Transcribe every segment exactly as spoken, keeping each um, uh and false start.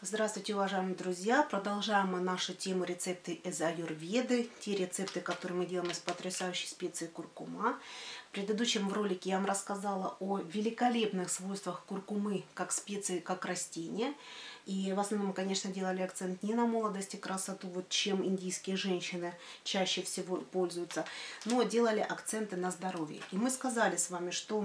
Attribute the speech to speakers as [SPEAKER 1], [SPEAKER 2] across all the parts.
[SPEAKER 1] Здравствуйте, уважаемые друзья! Продолжаем мы нашу тему рецепты из аюрведы. Те рецепты, которые мы делаем из потрясающей специи куркума. В предыдущем ролике я вам рассказала о великолепных свойствах куркумы как специи, как растения. И в основном, конечно, делали акцент не на молодость и красоту, вот чем индийские женщины чаще всего пользуются, но делали акценты на здоровье. И мы сказали с вами, что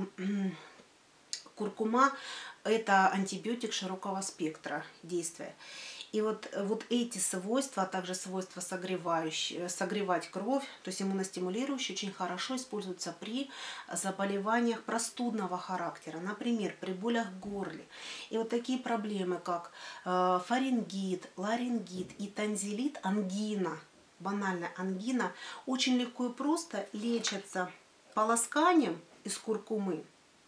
[SPEAKER 1] куркума – это антибиотик широкого спектра действия. И вот, вот эти свойства, а также свойства согревающие, согревать кровь, то есть иммуностимулирующие, очень хорошо используются при заболеваниях простудного характера, например, при болях в горле. И вот такие проблемы, как э, фарингит, ларингит и танзилит, ангина, банальная ангина, очень легко и просто лечатся полосканием из куркумы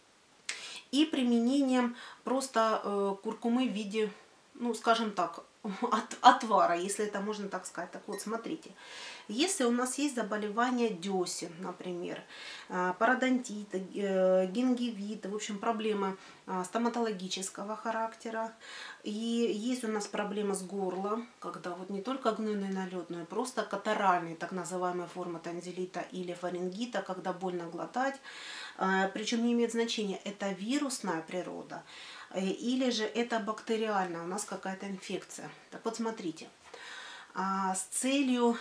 [SPEAKER 1] и применением просто э, куркумы в виде, ну, скажем так, от, отвара, если это можно так сказать. Так вот, смотрите, если у нас есть заболевание десен, например, э, пародонтита, э, гингивита, в общем, проблемы э, стоматологического характера, и есть у нас проблема с горлом, когда вот не только гнойный налет, но и просто катаральные, так называемая форма танзилита или фарингита, когда больно глотать. Причем не имеет значения, это вирусная природа или же это бактериальная, у нас какая-то инфекция. Так вот, смотрите, с целью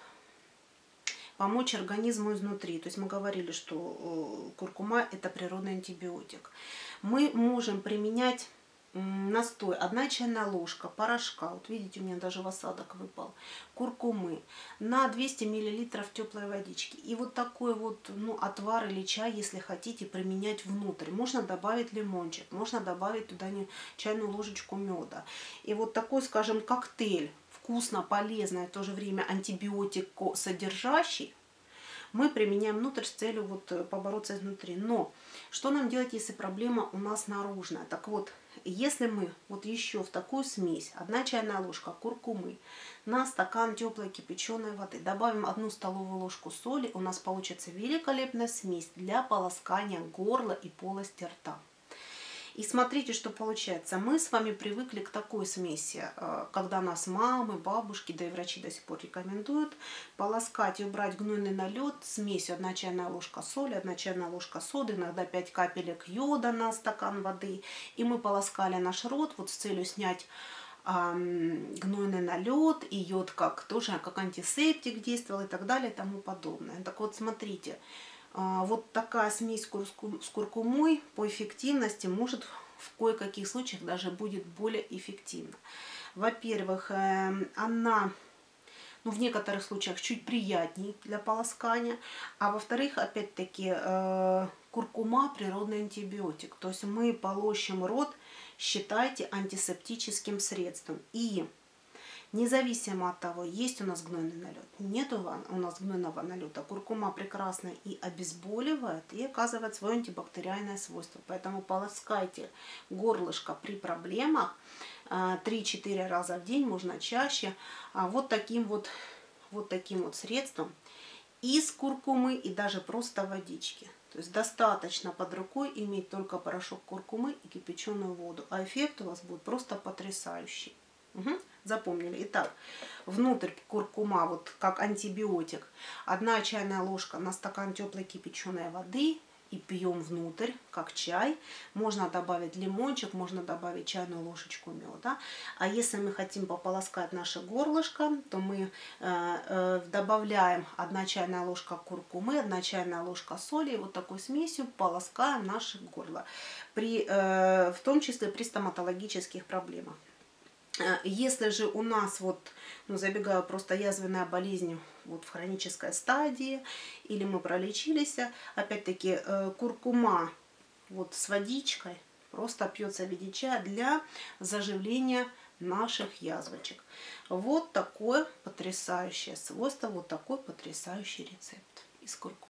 [SPEAKER 1] помочь организму изнутри, то есть мы говорили, что куркума – это природный антибиотик, мы можем применять настой, одна чайная ложка порошка, вот видите, у меня даже в осадок выпал, куркумы на двести миллилитров теплой водички. И вот такой вот, ну, отвар или чай, если хотите, применять внутрь. Можно добавить лимончик, можно добавить туда не чайную ложечку меда. И вот такой, скажем, коктейль, вкусно, полезный, в то же время антибиотик содержащий, мы применяем внутрь с целью вот побороться изнутри. Но что нам делать, если проблема у нас наружная? Так вот, если мы вот еще в такую смесь, одна чайная ложка куркумы на стакан теплой кипяченой воды добавим одну столовую ложку соли, у нас получится великолепная смесь для полоскания горла и полости рта. И смотрите, что получается. Мы с вами привыкли к такой смеси, когда нас мамы, бабушки, да и врачи до сих пор рекомендуют полоскать и убрать гнойный налет смесью одна чайная ложка соли, одна чайная ложка соды, иногда пять капелек йода на стакан воды. И мы полоскали наш рот вот с целью снять э, гнойный налет, и йод как тоже как антисептик действовал и так далее и тому подобное. Так вот, смотрите. Вот такая смесь с куркумой по эффективности может в кое-каких случаях даже будет более эффективна. Во-первых, она, ну, в некоторых случаях чуть приятнее для полоскания, а во-вторых, опять-таки, куркума природный антибиотик. То есть мы полощем рот, считайте, антисептическим средством. И независимо от того, есть у нас гнойный налет, нет у нас гнойного налета, куркума прекрасно и обезболивает, и оказывает свое антибактериальное свойство. Поэтому полоскайте горлышко при проблемах три-четыре раза в день, можно чаще, вот таким вот, вот таким вот средством из куркумы и даже просто водички. То есть достаточно под рукой иметь только порошок куркумы и кипяченую воду, а эффект у вас будет просто потрясающий. Угу. Запомнили. Итак, внутрь куркума, вот как антибиотик, одна чайная ложка на стакан теплой кипяченой воды и пьем внутрь, как чай. Можно добавить лимончик, можно добавить чайную ложечку меда. А если мы хотим пополоскать наше горлышко, то мы э, э, добавляем одна чайная ложка куркумы, одна чайная ложка соли, и вот такой смесью полоскаем наше горло, при, э, в том числе при стоматологических проблемах. Если же у нас, вот, ну, забегаю, просто язвенная болезнь вот в хронической стадии, или мы пролечились, опять-таки куркума вот с водичкой просто пьется в виде чая для заживления наших язвочек. Вот такое потрясающее свойство, вот такой потрясающий рецепт из куркумы.